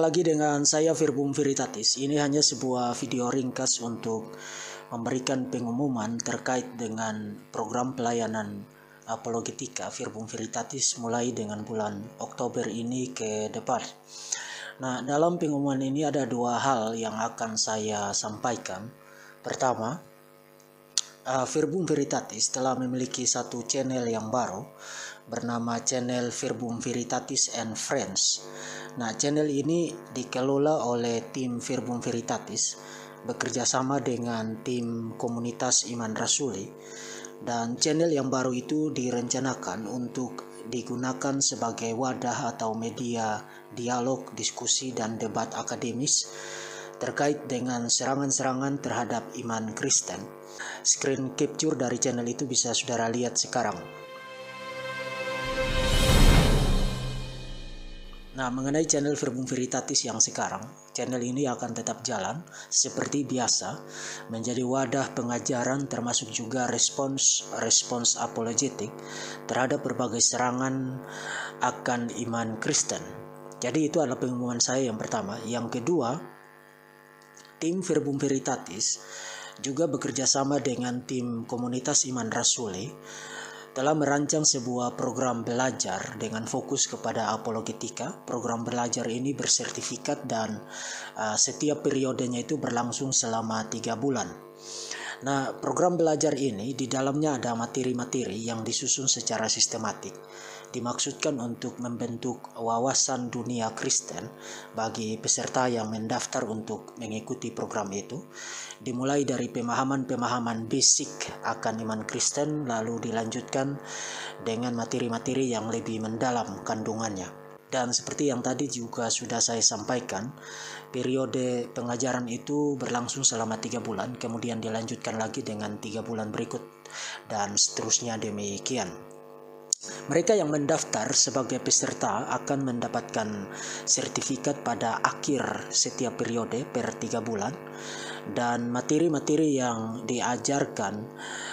lagi dengan saya Verbum Veritatis. Ini hanya sebuah video ringkas untuk memberikan pengumuman terkait dengan program pelayanan apologetika Verbum Veritatis mulai dengan bulan Oktober ini ke depan. Nah, dalam pengumuman ini ada dua hal yang akan saya sampaikan. Pertama, Verbum Veritatis telah memiliki satu channel yang baru bernama channel Verbum Veritatis and Friends. Nah, channel ini dikelola oleh tim Verbum Veritatis bekerja sama dengan tim komunitas Iman Rasuli, dan channel yang baru itu direncanakan untuk digunakan sebagai wadah atau media dialog, diskusi, dan debat akademis terkait dengan serangan-serangan terhadap iman Kristen. Screen capture dari channel itu bisa saudara lihat sekarang. Nah, mengenai channel Verbum Veritatis yang sekarang, channel ini akan tetap jalan seperti biasa, menjadi wadah pengajaran termasuk juga respons apologetik terhadap berbagai serangan akan iman Kristen. Jadi itu adalah pengumuman saya yang pertama. Yang kedua, tim Verbum Veritatis juga bekerja sama dengan tim komunitas Iman Rasuli telah merancang sebuah program belajar dengan fokus kepada apologetika. Program belajar ini bersertifikat dan setiap periodenya itu berlangsung selama 3 bulan. Nah, program belajar ini di dalamnya ada materi-materi yang disusun secara sistematik. Dimaksudkan untuk membentuk wawasan dunia Kristen bagi peserta yang mendaftar untuk mengikuti program itu. Dimulai dari pemahaman-pemahaman basic akan iman Kristen, lalu dilanjutkan dengan materi-materi yang lebih mendalam kandungannya. Dan seperti yang tadi juga sudah saya sampaikan, periode pengajaran itu berlangsung selama 3 bulan, kemudian dilanjutkan lagi dengan 3 bulan berikut, dan seterusnya demikian. Mereka yang mendaftar sebagai peserta akan mendapatkan sertifikat pada akhir setiap periode per 3 bulan, dan materi-materi yang diajarkan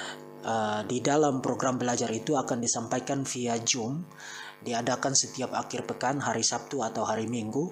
di dalam program belajar itu akan disampaikan via Zoom, diadakan setiap akhir pekan, hari Sabtu atau hari Minggu,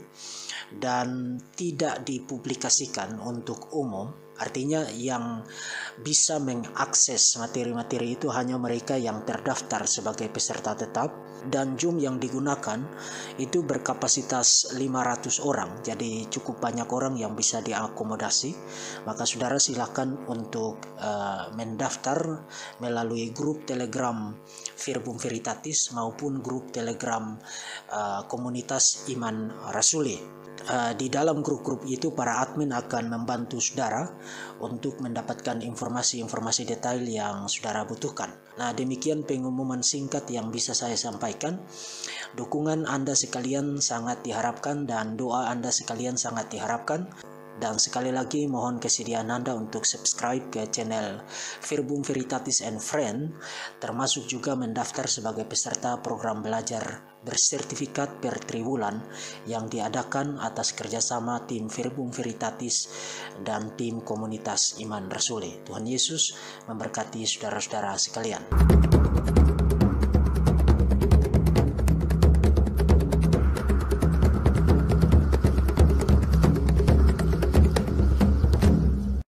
dan tidak dipublikasikan untuk umum. Artinya yang bisa mengakses materi-materi itu hanya mereka yang terdaftar sebagai peserta tetap, dan Zoom yang digunakan itu berkapasitas 500 orang, jadi cukup banyak orang yang bisa diakomodasi. Maka saudara silakan untuk mendaftar melalui grup Telegram Verbum Veritatis maupun grup Telegram komunitas Iman Rasuli. Di dalam grup-grup itu para admin akan membantu saudara untuk mendapatkan informasi-informasi detail yang saudara butuhkan. Nah, demikian pengumuman singkat yang bisa saya sampaikan. Dukungan Anda sekalian sangat diharapkan dan doa Anda sekalian sangat diharapkan. Dan sekali lagi mohon kesediaan Anda untuk subscribe ke channel Verbum Veritatis and Friend, termasuk juga mendaftar sebagai peserta program belajar bersertifikat per triwulan yang diadakan atas kerjasama tim Verbum Veritatis dan tim komunitas Iman Rasuli. Tuhan Yesus memberkati saudara-saudara sekalian.